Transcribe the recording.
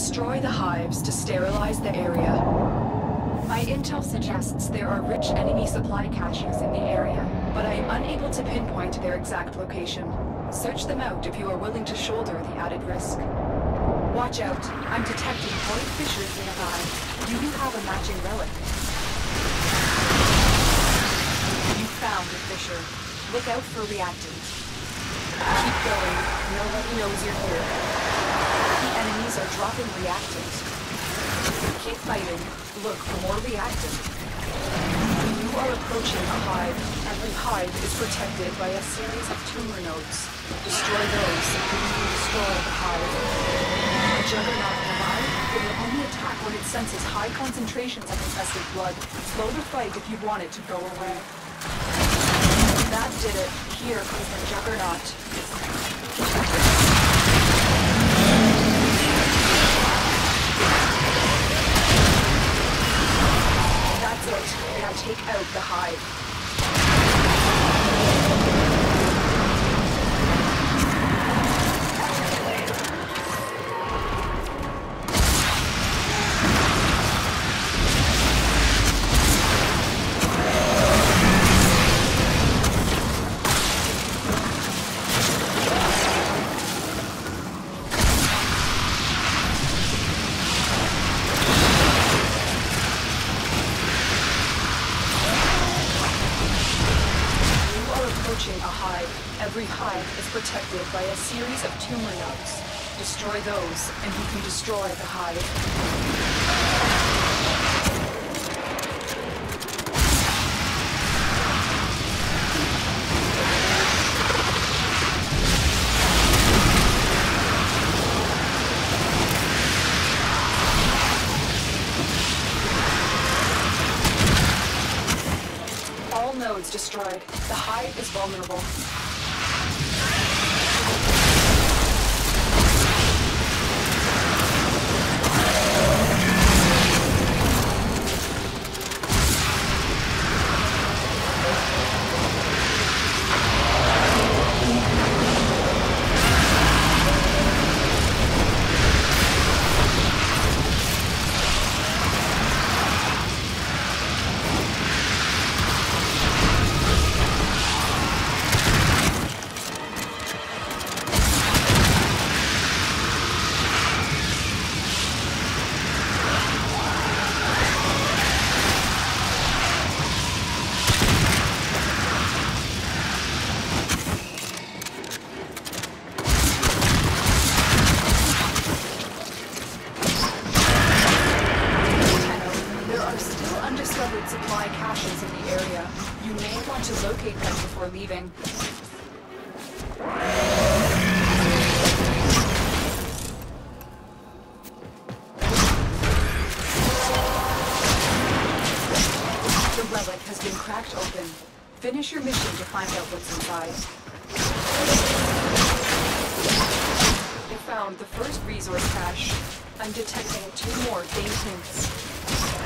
Destroy the hives to sterilize the area. My intel suggests there are rich enemy supply caches in the area, but I am unable to pinpoint their exact location. Search them out if you are willing to shoulder the added risk. Watch out, I'm detecting void fissures nearby. Do you have a matching relic? You found a fissure. Look out for reactants. Keep going. Nobody knows you're here. The enemies are dropping reactants. Keep fighting. Look for more reactants. You are approaching a hive. Every hive is protected by a series of tumor nodes. Destroy those, and you can destroy the hive. A juggernaut in a hive will only attack when it senses high concentrations of infested blood. Slow the fight if you want it to go away. That did it. Here comes the juggernaut. That's it. Now take out the hive. Every hive is protected by a series of tumor nodes. Destroy those, and you can destroy the hive. All nodes destroyed. The hive is vulnerable. Supply caches in the area. You may want to locate them before leaving. The relic has been cracked open. Finish your mission to find out what's inside. You found the first resource cache. I'm detecting 2 more faint hints.